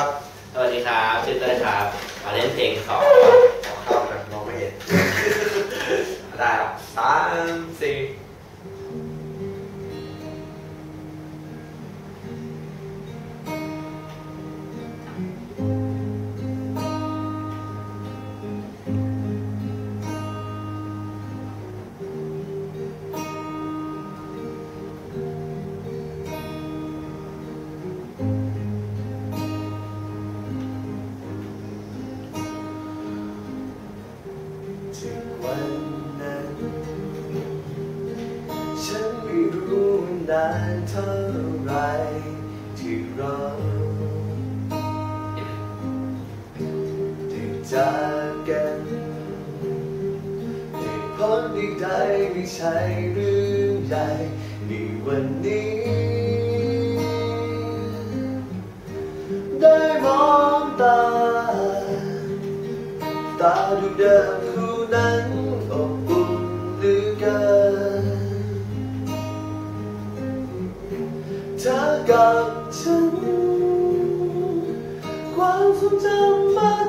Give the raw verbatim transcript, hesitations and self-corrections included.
สวัสดีครับชื่อเต้ยครับมาเล่นเพลงสองขอเข้าแบบมองไม่เห็นได้ครับสามสี่ถึงวันนั้นฉันไม่รู้นานเท่าไรที่รอได้จากกันเหตุผลใดๆไม่ใช่เรื่องใหญ่ในวันนี้ได้มองตาตาดูเดิมคู่นั้นอบอุ่นเหลือเกินเธอกับฉันความทรงจำไม่